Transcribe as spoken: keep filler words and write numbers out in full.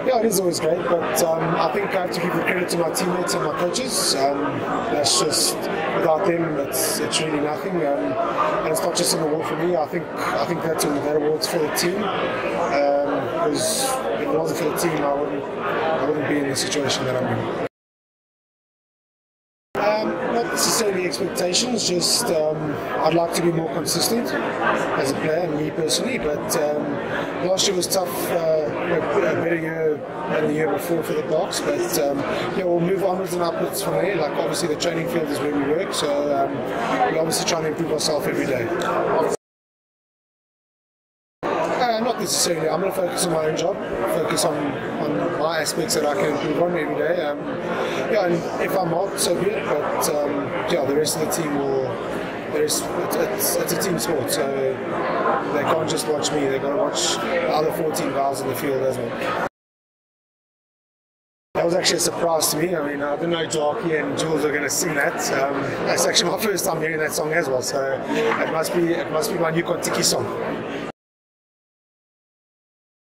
Yeah, it is always great, but um, I think I have to give the credit to my teammates and my coaches. Um, that's just, without them, it's, it's really nothing. Um, and it's not just an award for me. I think I think that's an that award's for the team. Because um, if it wasn't for the team, I wouldn't I wouldn't be in the situation that I'm in. Um, not necessarily expectations, just um, I'd like to be more consistent as a player, me personally, but um, last year was tough, uh, a better year than the year before for the Boks, but um, yeah, we'll move onwards and upwards from there. Like obviously the training field is where we work, so um, we're obviously trying to improve ourselves every day. Uh, not necessarily. I'm going to focus on my own job, focus on, on my aspects that I can improve on every day. Um, yeah, and if I'm not, so be it. But um, yeah, the rest of the team will. There's, it's, it's a team sport, so they can't just watch me. They've got to watch the other fourteen guys in the field as well. That was actually a surprise to me. I mean, I didn't know Jackie and Jules were going to sing that. Um, that's actually my first time hearing that song as well. So it must be it must be my new Kontiki song.